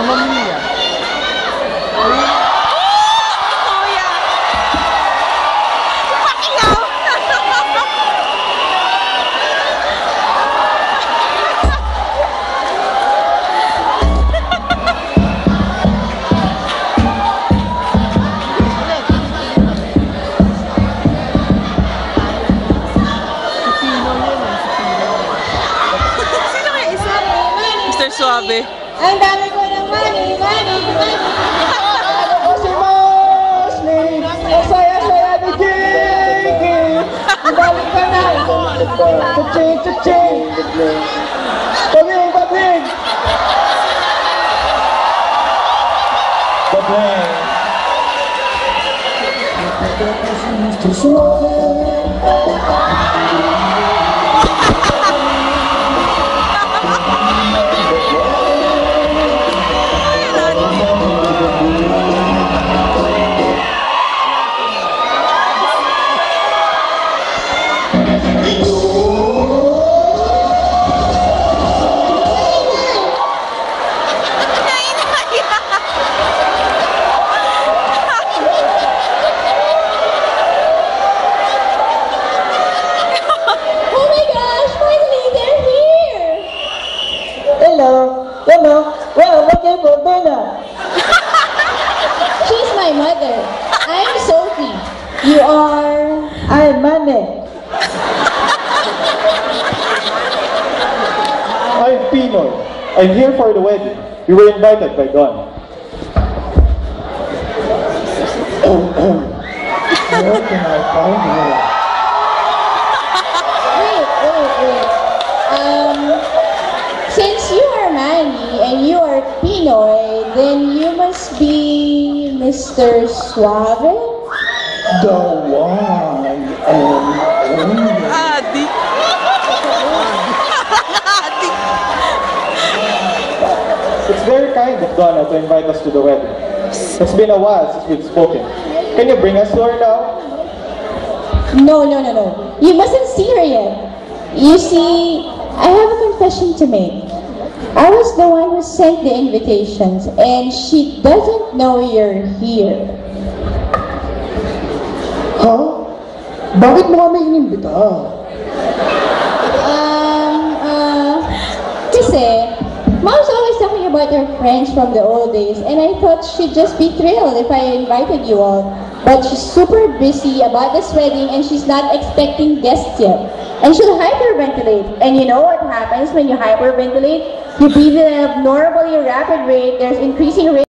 Mamma Mia. Suave. Ang dami ko ng money. Ako si Mosley, ang saya-saya ni Jiggy. Balik ka na. Cha-ching. Pabing. Pabing. Mr. Suave. Well, looking for dinner. She's my mother. I'm Sophie. You are... I'm Manny. I'm Pinoy. I'm here for the wedding. We were invited by Don. Where can I find her? Wait. Since you are Manny and you are Pinoy, then you must be Mr. Suave? The one and only. Adi. It's very kind of Donna to invite us to the wedding. It's been a while since we've spoken. Can you bring us to her now? No. You mustn't see her yet. You see, I have a confession to make. I was the one who sent the invitations, and she doesn't know you're here. Huh? Bakit mo kami inimbita? Kasi, Mom's always talking about her friends from the old days, and I thought she'd just be thrilled if I invited you all. But she's super busy about this wedding, and she's not expecting guests yet. And she'll hyperventilate. And you know what happens when you hyperventilate? You breathe at an abnormally rapid rate. There's increasing rate.